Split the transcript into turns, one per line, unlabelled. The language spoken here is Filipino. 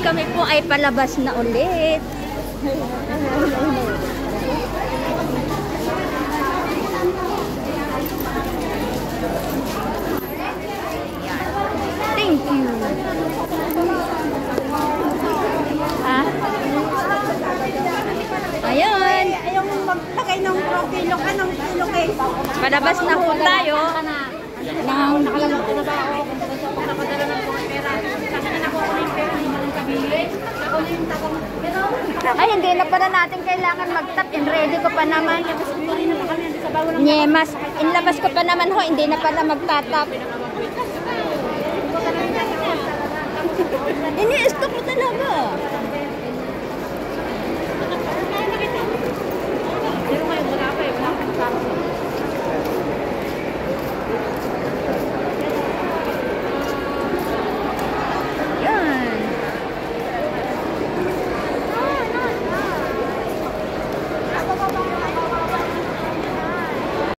kami po ay palabas na ulit. Thank you. Ha? Ayun.
Yung maglagay ng kilo ka ng kilo kay.
Palabas na po tayo.
Nakalangot ko na ba ako? Napadala ng pera. Kasi na ako ng pera. Hindi mo nang kabili. Ako na yung tapang.
Ay, hindi na pala natin kailangan mag-tap. In-ready ko pa naman. Nyemas. Inlabas ko pa naman ho. Hindi na pala magtatap.